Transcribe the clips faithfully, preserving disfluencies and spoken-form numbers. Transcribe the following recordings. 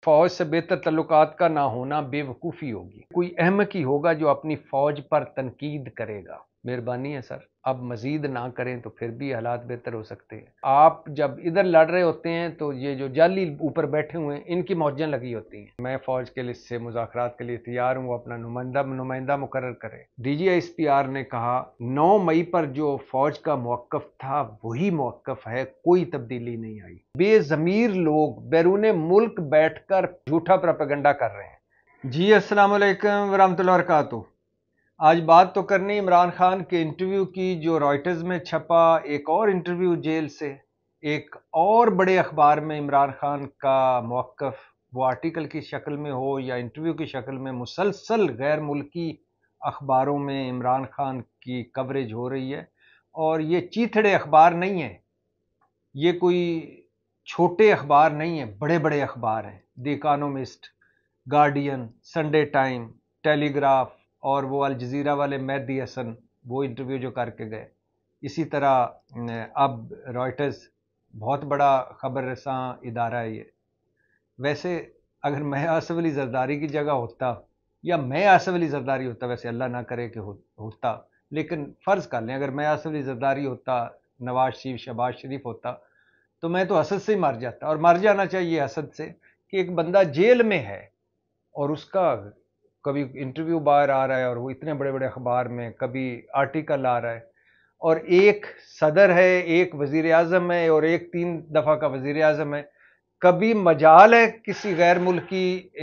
فوج سے بہتر تعلقات کا نہ ہونا بیوقوفی ہوگی. کوئی احمق ہی ہوگا جو اپنی فوج پر تنقید کرے گا. مہربانی ہے سر، اب مزید نہ کریں تو پھر بھی حالات بہتر ہو سکتے ہیں. آپ جب ادھر لڑ رہے ہوتے ہیں تو یہ جو جعلی اوپر بیٹھے ہوئے ہیں ان کی موجیں لگی ہوتی ہیں. میں فوج کے لیے سے مذاکرات کے لیے تیار ہوں، وہ اپنا نمائندہ نمائندہ مقرر کرے. D G I S P R نے کہا نو مئی پر جو فوج کا موقف تھا وہی موقف ہے، کوئی تبدیلی نہیں آئی. بے ضمیر لوگ بیرون ملک بیٹھ کر جھوٹا پروپیگنڈا کر رہے ہیں. جی السلام علیکم ورحمۃ اللہ وبرکاتہ. آج بات تو کرنی عمران خان کے انٹرویو کی جو رائٹرز میں چھپا، ایک اور انٹرویو جیل سے، ایک اور بڑے اخبار میں عمران خان کا موقف، وہ آرٹیکل کی شکل میں ہو یا انٹرویو کی شکل میں، مسلسل غیر ملکی اخباروں میں عمران خان کی کوریج ہو رہی ہے. اور یہ چیتھڑے اخبار نہیں ہیں، یہ کوئی چھوٹے اخبار نہیں ہیں، بڑے بڑے اخبار ہیں. The Economist, Guardian, Sunday Time, ٹیلی گراف اور وہ الجزیرہ والے مہدی حسن، وہ انٹرویو جو کر کے گئے. اسی طرح اب رائٹرز، بہت بڑا خبر رساں ادارہ ہے یہ. ویسے اگر میں آصف علی زرداری کی جگہ ہوتا یا میں آصف علی زرداری ہوتا، ویسے اللہ نہ کرے کہ ہوتا، لیکن فرض کر لیں اگر میں آصف علی زرداری ہوتا، نواز شریف، شہباز شریف ہوتا، تو میں تو حسد سے ہی مر جاتا. اور مر جانا چاہیے حسد سے کہ ایک بندہ جیل میں ہے اور اس کا کبھی انٹرویو باہر آ رہا ہے اور وہ اتنے بڑے بڑے اخبار میں، کبھی آرٹیکل آ رہا ہے، اور ایک صدر ہے، ایک وزیر اعظم ہے اور ایک تین دفعہ کا وزیر اعظم ہے. کبھی مجال ہے کسی غیر ملکی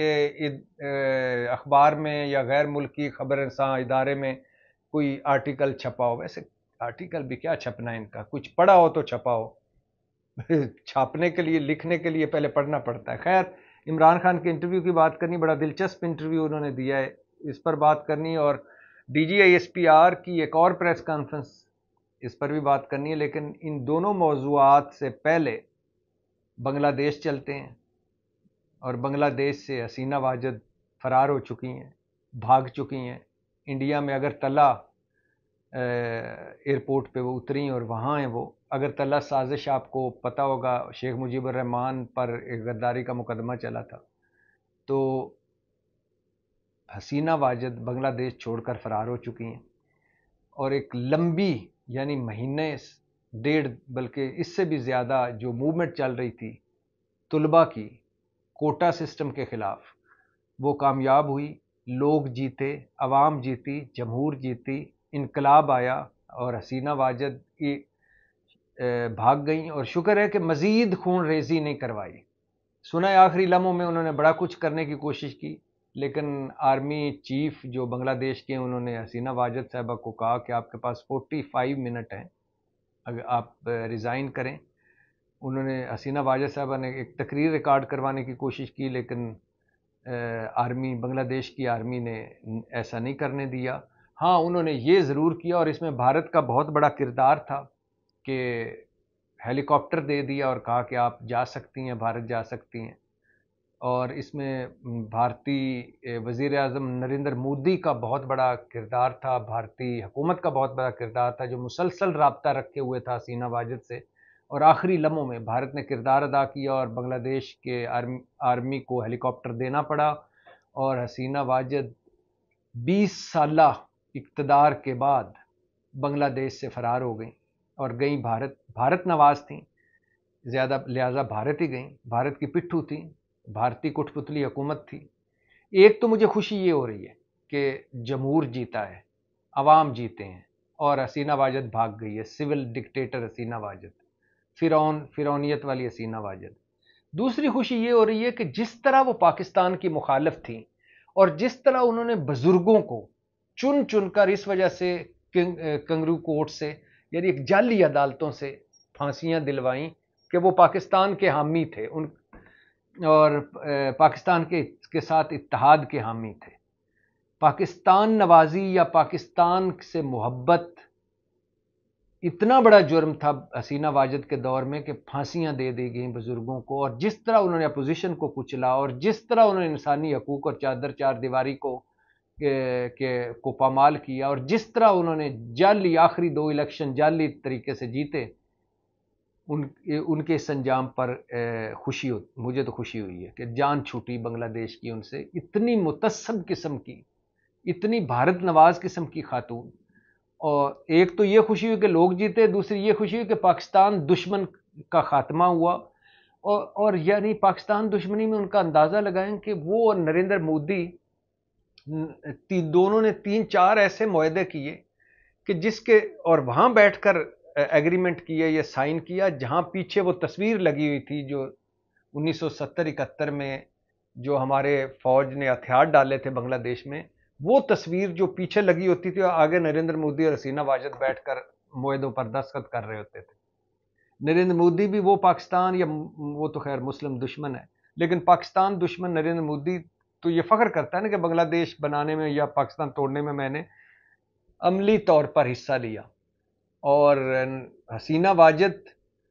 اخبار میں یا غیر ملکی خبر رساں ادارے میں کوئی آرٹیکل چھپا ہو؟ ویسے آرٹیکل بھی کیا چھپنا ہے ان کا، کچھ پڑھا ہو تو چھپا ہو. چھاپنے کے لیے، لکھنے کے لیے پہلے پڑھنا پڑتا ہے. خیر، عمران خان کے انٹرویو کی بات کرنی، بڑا دلچسپ انٹرویو انہوں نے دیا ہے، اس پر بات کرنی. اور D G I S P R کی ایک اور پریس کانفرنس، اس پر بھی بات کرنی ہے. لیکن ان دونوں موضوعات سے پہلے بنگلہ دیش چلتے ہیں. اور بنگلہ دیش سے حسینہ واجد فرار ہو چکی ہیں، بھاگ چکی ہیں. انڈیا میں اگرتلہ ایئرپورٹ پہ وہ اتری اور وہاں ہیں وہ. اگرتلہ سازش آپ کو پتہ ہوگا، شیخ مجیب الرحمان پر ایک غداری کا مقدمہ چلا تھا. تو حسینہ واجد بنگلہ دیش چھوڑ کر فرار ہو چکی ہیں. اور ایک لمبی، یعنی مہینے ڈیڑھ بلکہ اس سے بھی زیادہ جو موومنٹ چل رہی تھی طلباء کی کوٹا سسٹم کے خلاف، وہ کامیاب ہوئی. لوگ جیتے، عوام جیتی، جمہور جیتی، انقلاب آیا اور حسینہ واجد بھاگ گئیں. اور شکر ہے کہ مزید خون ریزی نہیں کروائی. سنا ہے آخری لمحوں میں انہوں نے بڑا کچھ کرنے کی کوشش کی، لیکن آرمی چیف جو بنگلہ دیش کے، انہوں نے حسینہ واجد صاحبہ کو کہا کہ آپ کے پاس فورٹی فائیو منٹ ہیں، اگر آپ ریزائن کریں. انہوں نے، حسینہ واجد صاحبہ نے ایک تقریر ریکارڈ کروانے کی کوشش کی، لیکن آرمی، بنگلہ دیش کی آرمی نے ایسا نہیں کرنے دیا. ہاں، انہوں نے یہ ضرور کیا، اور اس میں بھارت کا بہت بڑا کردار تھا کہ ہیلی کاپٹر دے دیا اور کہا کہ آپ جا سکتی ہیں، بھارت جا سکتی ہیں. اور اس میں بھارتی وزیر اعظم نریندر مودی کا بہت بڑا کردار تھا، بھارتی حکومت کا بہت بڑا کردار تھا، جو مسلسل رابطہ رکھے ہوئے تھا حسینہ واجد سے. اور آخری لمحوں میں بھارت نے کردار ادا کیا اور بنگلہ دیش کے آرمی آرمی کو ہیلی کاپٹر دینا پڑا، اور حسینہ واجد بیس سالہ اقتدار کے بعد بنگلہ دیش سے فرار ہو گئیں اور گئیں بھارت. بھارت نواز تھیں زیادہ، لہٰذا بھارت ہی گئیں، بھارت کی پٹھو تھیں، بھارتی کٹھ پتلی حکومت تھی. ایک تو مجھے خوشی یہ ہو رہی ہے کہ جمہور جیتا ہے، عوام جیتے ہیں، اور حسینہ واجد بھاگ گئی ہے، سول ڈکٹیٹر حسینہ واجد، فرعون، فرعونیت والی حسینہ واجد. دوسری خوشی یہ ہو رہی ہے کہ جس طرح وہ پاکستان کی مخالف تھیں اور جس طرح انہوں نے بزرگوں کو چن چن کر اس وجہ سے کنگرو کورٹ سے، یعنی ایک جعلی عدالتوں سے پھانسیاں دلوائیں کہ وہ پاکستان کے حامی تھے ان اور پاکستان کے کے ساتھ اتحاد کے حامی تھے. پاکستان نوازی یا پاکستان سے محبت اتنا بڑا جرم تھا حسینہ واجد کے دور میں کہ پھانسیاں دے دی گئیں بزرگوں کو. اور جس طرح انہوں نے اپوزیشن کو کچلا اور جس طرح انہوں نے انسانی حقوق اور چادر چار دیواری کو کہ کو پامال کیا، اور جس طرح انہوں نے جعلی آخری دو الیکشن جعلی طریقے سے جیتے، ان ان کے اس انجام پر خوشی ہو مجھے تو خوشی ہوئی ہے کہ جان چھوٹی بنگلہ دیش کی ان سے، اتنی متعصب قسم کی، اتنی بھارت نواز قسم کی خاتون. اور ایک تو یہ خوشی ہوئی کہ لوگ جیتے، دوسری یہ خوشی ہوئی کہ پاکستان دشمن کا خاتمہ ہوا. اور اور یعنی پاکستان دشمنی میں ان کا اندازہ لگائیں کہ وہ اور نریندر مودی دونوں نے تین چار ایسے معاہدے کیے کہ جس کے اور وہاں بیٹھ کر ایگریمنٹ کیا یا سائن کیا جہاں پیچھے وہ تصویر لگی ہوئی تھی جو انیس سو ستر اکہتر میں جو ہمارے فوج نے ہتھیار ڈالے تھے بنگلہ دیش میں، وہ تصویر جو پیچھے لگی ہوتی تھی اور آگے نریندر مودی اور حسینہ واجد بیٹھ کر معاہدوں پر دستخط کر رہے ہوتے تھے. نریندر مودی بھی وہ پاکستان، یا وہ تو خیر مسلم دشمن ہے، لیکن پاکستان دشمن نریندر مودی تو یہ فخر کرتا ہے نا کہ بنگلہ دیش بنانے میں یا پاکستان توڑنے میں میں نے عملی طور پر حصہ لیا. اور حسینہ واجد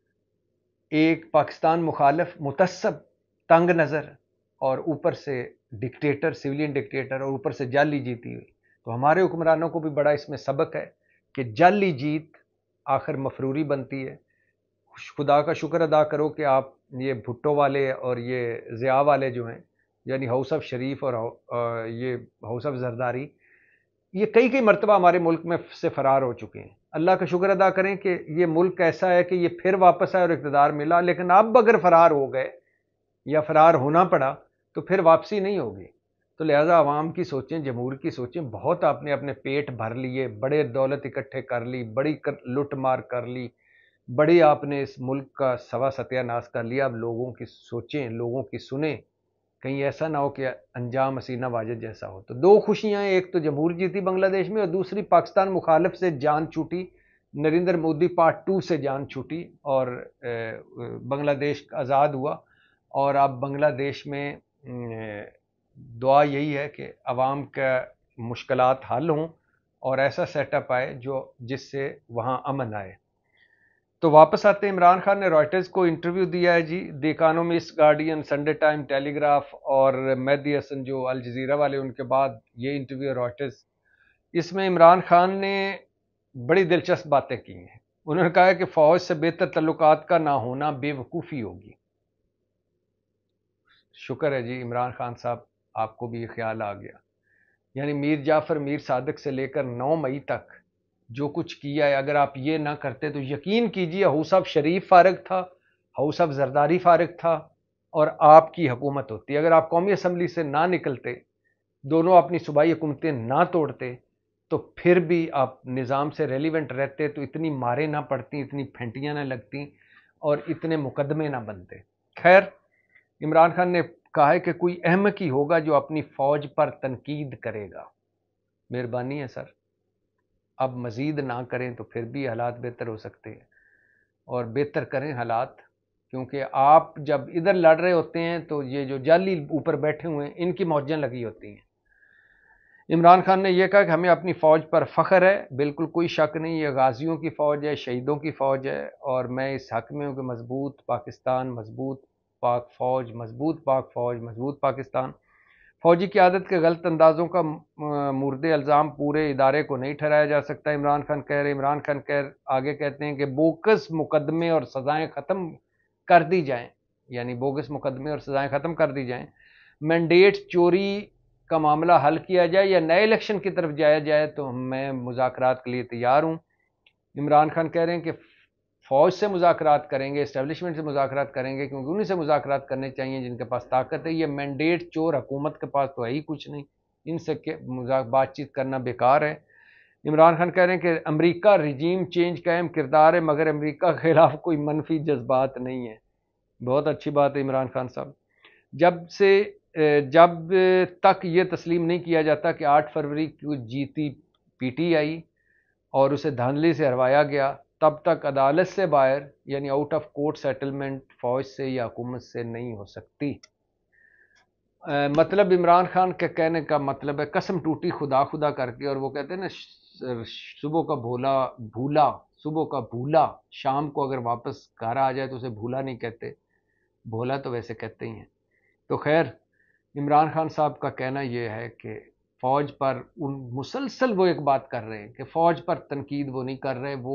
ایک پاکستان مخالف، متعصب، تنگ نظر اور اوپر سے ڈکٹیٹر، سویلین ڈکٹیٹر، اور اوپر سے جعلی جیتی ہوئی. تو ہمارے حکمرانوں کو بھی بڑا اس میں سبق ہے کہ جعلی جیت آخر مفروری بنتی ہے. خدا کا شکر ادا کرو کہ آپ یہ بھٹو والے اور یہ ضیاء والے جو ہیں، یعنی ہاؤس آف شریف اور یہ ہاؤس آف زرداری، یہ کئی کئی مرتبہ ہمارے ملک میں سے فرار ہو چکے ہیں. اللہ کا شکر ادا کریں کہ یہ ملک ایسا ہے کہ یہ پھر واپس آئے اور اقتدار ملا. لیکن اب اگر فرار ہو گئے یا فرار ہونا پڑا تو پھر واپسی نہیں ہوگی. تو لہٰذا عوام کی سوچیں، جمہور کی سوچیں. بہت آپ نے اپنے پیٹ بھر لیے، بڑے دولت اکٹھے کر لی، بڑی لٹ مار کر لی، بڑی آپ نے اس ملک کا سوا ستیہ ناش کر لیا. اب لوگوں کی سوچیں، لوگوں کی سنیں، کہیں ایسا نہ ہو کہ انجام حسینہ واجد جیسا ہو. تو دو خوشیاں ہیں، ایک تو جمہور جیتی بنگلہ دیش میں، اور دوسری پاکستان مخالف سے جان چھوٹی، نریندر مودی پارٹ ٹو سے جان چھوٹی اور بنگلہ دیش آزاد ہوا. اور اب بنگلہ دیش میں دعا یہی ہے کہ عوام کا مشکلات حل ہوں اور ایسا سیٹ اپ آئے جو جس سے وہاں امن آئے. تو واپس آتے ہیں، عمران خان نے رائٹرز کو انٹرویو دیا ہے جی، The Economist, Guardian, Sunday Time, ٹیلی گراف اور مہدی حسن جو الجزیرہ والے، ان کے بعد یہ انٹرویو رائٹرز. اس میں عمران خان نے بڑی دلچسپ باتیں کی ہیں. انہوں نے کہا ہے کہ فوج سے بہتر تعلقات کا نہ ہونا بے وقوفی ہوگی. شکر ہے جی عمران خان صاحب، آپ کو بھی یہ خیال آ گیا. یعنی میر جعفر میر صادق سے لے کر نو مئی تک جو کچھ کیا ہے، اگر آپ یہ نہ کرتے تو یقین کیجئے ہاؤس آف شریف فارغ تھا، ہاؤس آف زرداری فارغ تھا اور آپ کی حکومت ہوتی. اگر آپ قومی اسمبلی سے نہ نکلتے، دونوں اپنی صوبائی حکومتیں نہ توڑتے، تو پھر بھی آپ نظام سے ریلیونٹ رہتے، تو اتنی ماریں نہ پڑتی، اتنی پھینٹیاں نہ لگتی اور اتنے مقدمے نہ بنتے. خیر، عمران خان نے کہا ہے کہ کوئی احمق ہی ہوگا جو اپنی فوج پر تنقید کرے گا. مہربانی ہے سر، اب مزید نہ کریں تو پھر بھی حالات بہتر ہو سکتے ہیں، اور بہتر کریں حالات، کیونکہ آپ جب ادھر لڑ رہے ہوتے ہیں تو یہ جو جعلی اوپر بیٹھے ہوئے ہیں ان کی موجیں لگی ہوتی ہیں. عمران خان نے یہ کہا کہ ہمیں اپنی فوج پر فخر ہے، بالکل کوئی شک نہیں، یہ غازیوں کی فوج ہے، شہیدوں کی فوج ہے، اور میں اس حق میں ہوں کہ مضبوط پاکستان، مضبوط پاک فوج، مضبوط پاک فوج، مضبوط پاکستان. فوجی قیادت کے غلط اندازوں کا مورد الزام پورے ادارے کو نہیں ٹھہرایا جا سکتا. عمران خان کہہ رہے عمران خان کہہ آگے کہتے ہیں کہ بوگس مقدمے اور سزائیں ختم کر دی جائیں، یعنی بوگس مقدمے اور سزائیں ختم کر دی جائیں، مینڈیٹ چوری کا معاملہ حل کیا جائے یا نئے الیکشن کی طرف جایا جائے تو میں مذاکرات کے لیے تیار ہوں. عمران خان کہہ رہے ہیں کہ فوج سے مذاکرات کریں گے، اسٹیبلشمنٹ سے مذاکرات کریں گے، کیونکہ انہیں سے مذاکرات کرنے چاہیے جن کے پاس طاقت ہے. یہ مینڈیٹ چور حکومت کے پاس تو ہے ہی کچھ نہیں، ان سے بات چیت کرنا بیکار ہے. عمران خان کہہ رہے ہیں کہ امریکہ رجیم چینج کا اہم کردار ہے، مگر امریکہ کے خلاف کوئی منفی جذبات نہیں ہے. بہت اچھی بات ہے عمران خان صاحب. جب سے جب تک یہ تسلیم نہیں کیا جاتا کہ آٹھ فروری کو جیتی پی ٹی آئی اور اسے دھاندلی سے ہروایا گیا، تب تک عدالت سے باہر یعنی آؤٹ آف کورٹ سیٹلمنٹ فوج سے یا حکومت سے نہیں ہو سکتی. مطلب عمران خان کے کہنے کا مطلب ہے قسم ٹوٹی خدا خدا کر کے، اور وہ کہتے ہیں نا صبح کا بھولا بھولا صبح کا بھولا شام کو اگر واپس گھر آ جائے تو اسے بھولا نہیں کہتے، بھولا تو ویسے کہتے ہی ہیں. تو خیر، عمران خان صاحب کا کہنا یہ ہے کہ فوج پر ان مسلسل وہ ایک بات کر رہے ہیں کہ فوج پر تنقید وہ نہیں کر رہے، وہ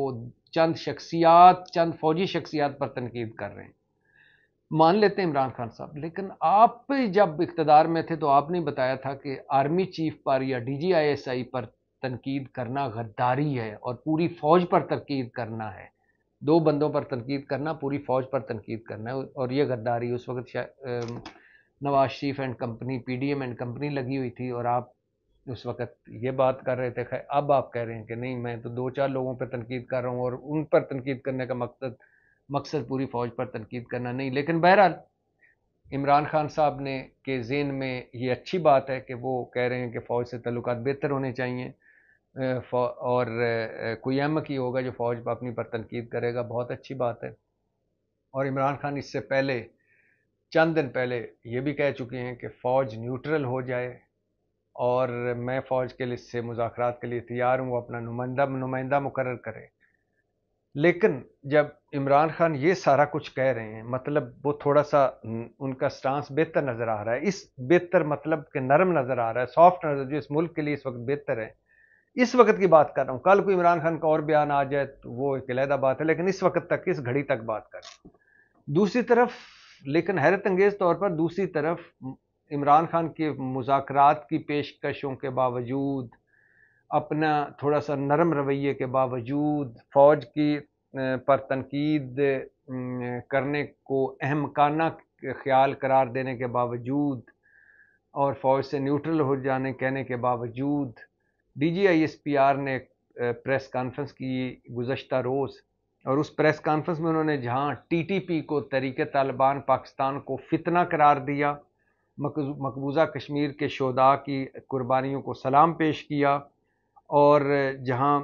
چند شخصیات چند فوجی شخصیات پر تنقید کر رہے ہیں. مان لیتے ہیں عمران خان صاحب، لیکن آپ جب اقتدار میں تھے تو آپ نے بتایا تھا کہ آرمی چیف پر یا D G I S I پر تنقید کرنا غداری ہے اور پوری فوج پر تنقید کرنا ہے. دو بندوں پر تنقید کرنا، پوری فوج پر تنقید کرنا ہے، اور یہ غداری. اس وقت Nawaz Sharif and company, P D M and company لگی ہوئی تھی، اور آپ اس وقت یہ بات کر رہے تھے. اب آپ کہہ رہے ہیں کہ نہیں، میں تو دو چار لوگوں پر تنقید کر رہا ہوں، اور ان پر تنقید کرنے کا مقصد مقصد پوری فوج پر تنقید کرنا نہیں. لیکن بہرحال عمران خان صاحب نے کے ذہن میں یہ اچھی بات ہے کہ وہ کہہ رہے ہیں کہ فوج سے تعلقات بہتر ہونے چاہیے، اور کوئی احمق ہی ہوگا جو فوج پر اپنی پر تنقید کرے گا. بہت اچھی بات ہے. اور عمران خان اس سے پہلے چند دن پہلے یہ بھی کہہ چکے ہیں کہ فوج نیوٹرل ہو جائے، اور میں فوج کے لیے سے مذاکرات کے لیے تیار ہوں، وہ اپنا نمائندہ نمائندہ مقرر کرے. لیکن جب عمران خان یہ سارا کچھ کہہ رہے ہیں، مطلب وہ تھوڑا سا ان کا سٹانس بہتر نظر آ رہا ہے. اس بہتر مطلب کہ نرم نظر آ رہا ہے، سافٹ نظر، جو اس ملک کے لیے اس وقت بہتر ہے. اس وقت کی بات کر رہا ہوں. کل کوئی عمران خان کا اور بیان آ جائے تو وہ ایک علیحدہ بات ہے، لیکن اس وقت تک، اس گھڑی تک بات کر رہا ہوں. دوسری طرف، لیکن حیرت انگیز طور پر دوسری طرف عمران خان کے مذاکرات کی پیشکشوں کے باوجود، اپنا تھوڑا سا نرم رویے کے باوجود، فوج کی پر تنقید کرنے کو احمقانہ خیال قرار دینے کے باوجود، اور فوج سے نیوٹرل ہو جانے کہنے کے باوجود، D G I S P R نے ایک پریس کانفرنس کی گزشتہ روز، اور اس پریس کانفرنس میں انہوں نے جہاں ٹی ٹی پی کو، تحریک طالبان پاکستان کو فتنہ قرار دیا، مقبوضہ کشمیر کے شہداء کی قربانیوں کو سلام پیش کیا، اور جہاں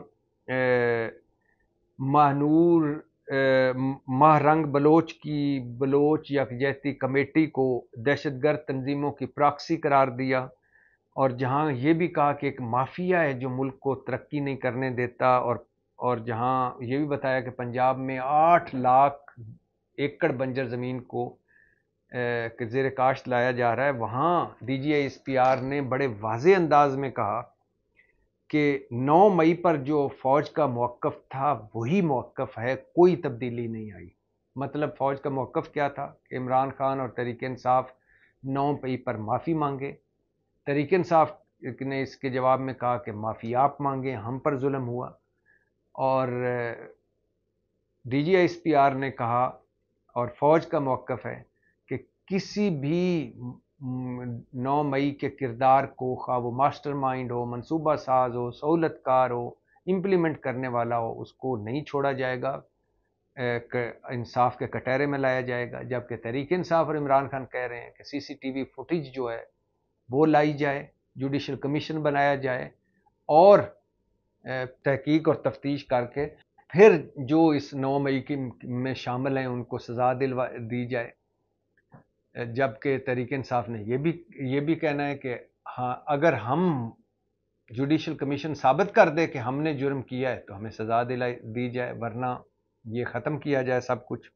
ماہنور ماہ رنگ بلوچ کی بلوچ یکجہتی کمیٹی کو دہشت گرد تنظیموں کی پراکسی قرار دیا، اور جہاں یہ بھی کہا کہ ایک مافیا ہے جو ملک کو ترقی نہیں کرنے دیتا، اور اور جہاں یہ بھی بتایا کہ پنجاب میں آٹھ لاکھ ایکڑ بنجر زمین کو زیر کاشت لایا جا رہا ہے، وہاں D G I S P R نے بڑے واضح انداز میں کہا کہ نو مئی پر جو فوج کا موقف تھا وہی موقف ہے، کوئی تبدیلی نہیں آئی. مطلب فوج کا موقف کیا تھا کہ عمران خان اور تحریک انصاف نو مئی پر معافی مانگے. تحریک انصاف نے اس کے جواب میں کہا کہ معافی آپ مانگیں، ہم پر ظلم ہوا. اور D G I S P R نے کہا، اور فوج کا موقف ہے کہ کسی بھی نو مئی کے کردار کو، خواہ وہ ماسٹر مائنڈ ہو، منصوبہ ساز ہو، سہولت کار ہو، امپلیمنٹ کرنے والا ہو، اس کو نہیں چھوڑا جائے گا، انصاف کے کٹہرے میں لایا جائے گا. جبکہ تحریک انصاف اور عمران خان کہہ رہے ہیں کہ سی سی ٹی وی فوٹیج جو ہے وہ لائی جائے، جوڈیشل کمیشن بنایا جائے، اور تحقیق اور تفتیش کر کے پھر جو اس نو مئی کی میں شامل ہیں ان کو سزا دلوا دی جائے. جبکہ تحریک انصاف نے یہ بھی یہ بھی کہنا ہے کہ ہاں، اگر ہم جوڈیشل کمیشن ثابت کر دے کہ ہم نے جرم کیا ہے تو ہمیں سزا دلائی دی جائے، ورنہ یہ ختم کیا جائے سب کچھ.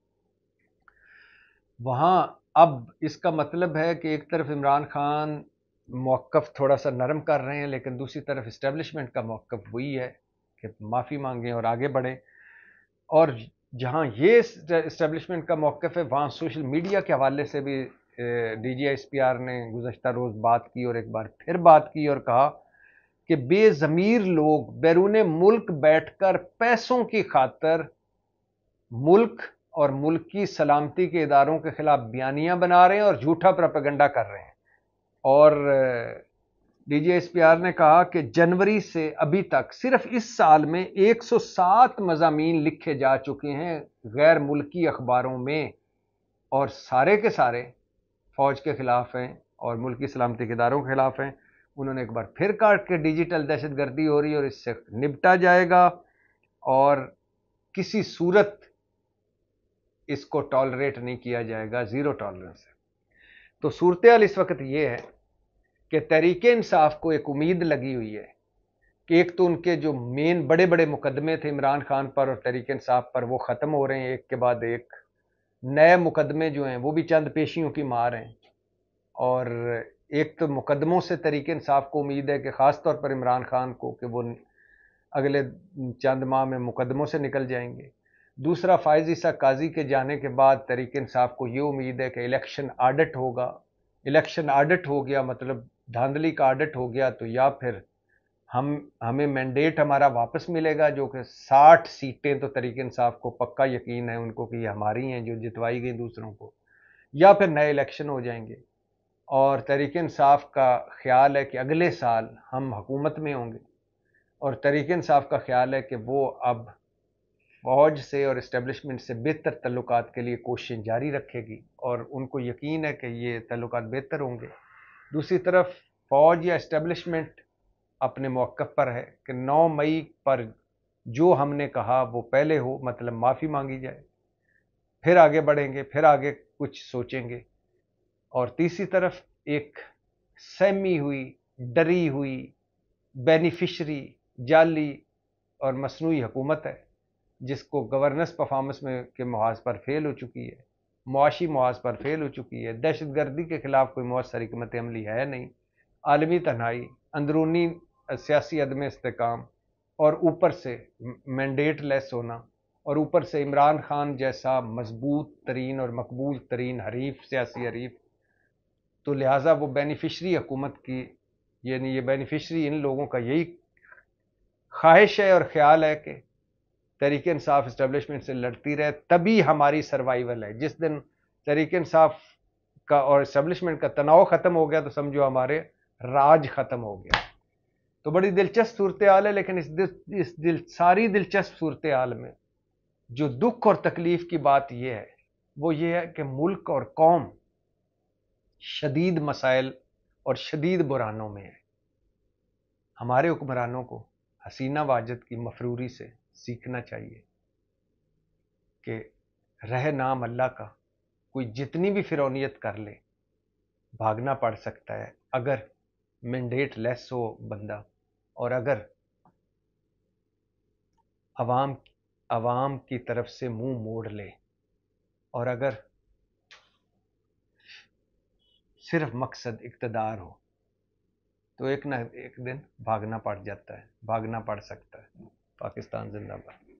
وہاں اب اس کا مطلب ہے کہ ایک طرف عمران خان موقف تھوڑا سا نرم کر رہے ہیں، لیکن دوسری طرف اسٹیبلشمنٹ کا موقف وہی ہے کہ معافی مانگیں اور آگے بڑھیں. اور جہاں یہ اسٹیبلشمنٹ کا موقف ہے، وہاں سوشل میڈیا کے حوالے سے بھی D G I S P R نے گزشتہ روز بات کی، اور ایک بار پھر بات کی، اور کہا کہ بے ضمیر لوگ بیرون ملک بیٹھ کر پیسوں کی خاطر ملک اور ملک کی سلامتی کے اداروں کے خلاف بیانیاں بنا رہے ہیں اور جھوٹا پروپیگنڈا کر رہے ہیں. اور D G S P R نے کہا کہ جنوری سے ابھی تک صرف اس سال میں ایک سو سات مضامین لکھے جا چکے ہیں غیر ملکی اخباروں میں، اور سارے کے سارے فوج کے خلاف ہیں اور ملکی سلامتی کے اداروں کے خلاف ہیں. انہوں نے ایک بار پھر کہا کہ ڈیجیٹل دہشت گردی ہو رہی ہے اور اس سے نپٹا جائے گا، اور کسی صورت اس کو ٹالریٹ نہیں کیا جائے گا، زیرو ٹالرنس ہے. تو صورتحال اس وقت یہ ہے کہ تحریک انصاف کو ایک امید لگی ہوئی ہے کہ ایک تو ان کے جو مین بڑے بڑے مقدمے تھے عمران خان پر اور تحریک انصاف پر، وہ ختم ہو رہے ہیں ایک کے بعد ایک. نئے مقدمے جو ہیں وہ بھی چند پیشیوں کی مار ہیں، اور ایک تو مقدموں سے تحریک انصاف کو امید ہے کہ خاص طور پر عمران خان کو کہ وہ اگلے چند ماہ میں مقدموں سے نکل جائیں گے۔ دوسرا، فائز عیسیٰ قاضی کے جانے کے بعد تحریک انصاف کو یہ امید ہے کہ الیکشن آڈٹ ہوگا۔ الیکشن آڈٹ ہو گیا مطلب دھاندلی کا آڈٹ ہو گیا تو یا پھر ہم ہمیں مینڈیٹ ہمارا واپس ملے گا، جو کہ ساٹھ سیٹیں تو تحریک انصاف کو پکا یقین ہے ان کو کہ یہ ہماری ہیں جو جتوائی گئی دوسروں کو، یا پھر نئے الیکشن ہو جائیں گے۔ اور تحریک انصاف کا خیال ہے کہ اگلے سال ہم حکومت میں ہوں گے، اور تحریک انصاف کا خیال ہے کہ وہ اب فوج سے اور اسٹیبلشمنٹ سے بہتر تعلقات کے لیے کوششیں جاری رکھے گی، اور ان کو یقین ہے کہ یہ تعلقات بہتر ہوں گے۔ دوسری طرف فوج یا اسٹیبلشمنٹ اپنے موقف پر ہے کہ نو مئی پر جو ہم نے کہا وہ پہلے ہو، مطلب معافی مانگی جائے، پھر آگے بڑھیں گے، پھر آگے کچھ سوچیں گے۔ اور تیسری طرف ایک سہمی ہوئی، ڈری ہوئی، بینیفیشری، جعلی اور مصنوعی حکومت ہے، جس کو گورننس پرفارمنس میں کے محاذ پر فیل ہو چکی ہے، معاشی محاذ پر فیل ہو چکی ہے، دہشت گردی کے خلاف کوئی مؤثر حکمت عملی ہے نہیں، عالمی تنہائی، اندرونی سیاسی عدم استحکام، اور اوپر سے مینڈیٹ لیس ہونا، اور اوپر سے عمران خان جیسا مضبوط ترین اور مقبول ترین حریف، سیاسی حریف، تو لہٰذا وہ بینیفیشری حکومت کی، یعنی یہ بینیفیشری ان لوگوں کا یہی خواہش ہے اور خیال ہے کہ تحریک انصاف اسٹیبلشمنٹ سے لڑتی رہے، تبھی ہماری سروائیول ہے۔ جس دن تحریک انصاف کا اور اسٹیبلشمنٹ کا تناؤ ختم ہو گیا تو سمجھو ہمارے راج ختم ہو گیا۔ تو بڑی دلچسپ صورتحال ہے، لیکن اس دل اس دل ساری دلچسپ صورتحال میں جو دکھ اور تکلیف کی بات یہ ہے وہ یہ ہے کہ ملک اور قوم شدید مسائل اور شدید بحرانوں میں ہے۔ ہمارے حکمرانوں کو حسینہ واجد کی مفروری سے سیکھنا چاہیے کہ رہ نام اللہ کا کوئی جتنی بھی فرعونیت کر لے بھاگنا پڑ سکتا ہے، اگر مینڈیٹ لیس ہو بندہ، اور اگر عوام عوام کی طرف سے منہ موڑ لے، اور اگر صرف مقصد اقتدار ہو تو ایک نہ ایک دن بھاگنا پڑ جاتا ہے، بھاگنا پڑ سکتا ہے۔ پاکستان زندہ باد۔